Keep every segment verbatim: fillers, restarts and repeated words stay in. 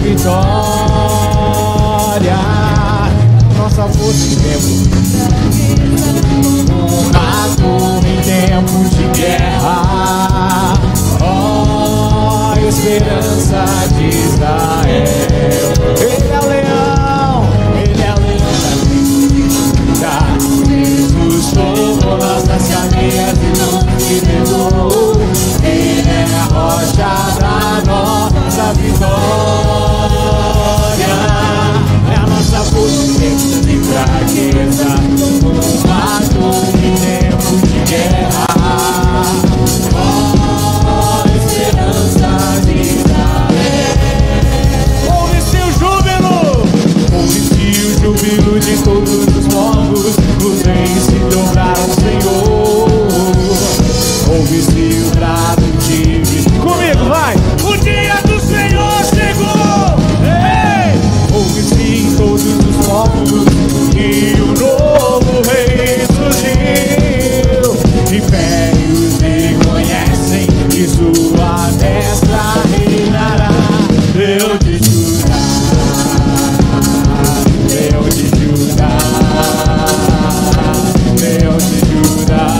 vitória. Nossa força em tempo, um rato em tempo de guerra. Ó, oh, esperança de Israel. Ele é o leão, ele é o leão da vida. Jesus tomou nossas caminhas e não se perdoou. Ele é a rocha da nossa vitória. É a nossa força em tempo de fraqueza, um rato em tempo de guerra. Ó, oh, esperança de Israel. Ouve-se o júbilo, ouve-se o júbilo de todos os povos. Os reis se dobraram ao Senhor. Ouve-se o brado de vitória. Comigo, vai! O dia do Senhor chegou! Ei! Ouve-se em todos os povos que o novo rei surgiu. Impérios reconhecem que sua destra reinará. Deus de Judá, Deus de Judá, Deus de Judá.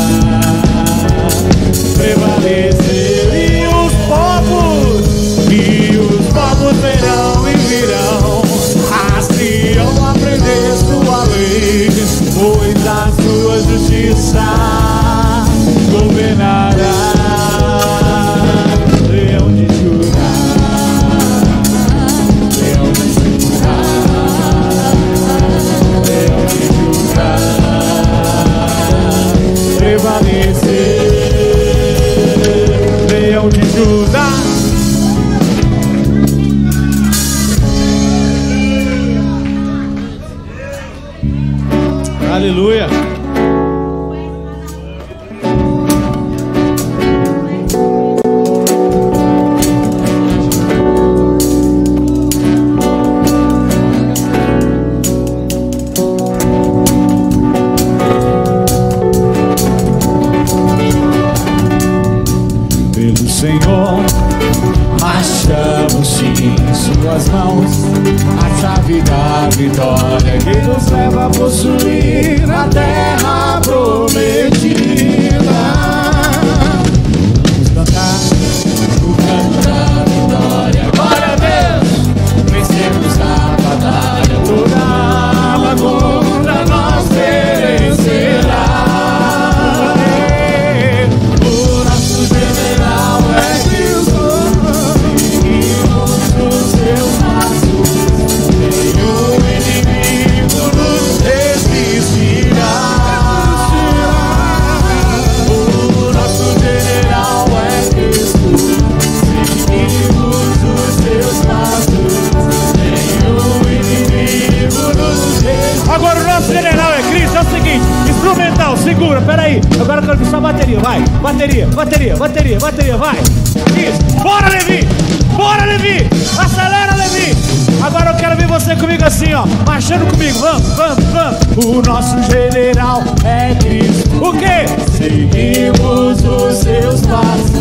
Prevaleceu e os povos, e os povos verão e virão a Sião aprender sua lei, pois a sua justiça governará. Leão de Judá, Leão de Judá, Leão de Judá, prevaleceu. Leão de Judá. Aleluia. Pelo Senhor achamos-se em suas mãos a chave da vitória que nos leva a possuir a terra prometida. Vamos cantar o canto da vitória. Glória a Deus! Vencemos a batalha, toda arma contra nós perecerá. O nosso general é Cristo. Nenhum inimigo nos resistirá. O nosso general é Cristo. Seguimos os seus passos. Nenhum inimigo nos resistirá. Agora o nosso general é Cristo. É o seguinte, instrumental, segura, peraí. Agora eu quero ver só a bateria, vai. Bateria, bateria, bateria, bateria, vai. Isso, bora, Levi. Bora, Levi! Acelera, Levi! Agora eu quero ver você comigo assim, ó, marchando comigo, vamos, vamos, vamos. O nosso general é Cristo. O quê? Seguimos os seus passos.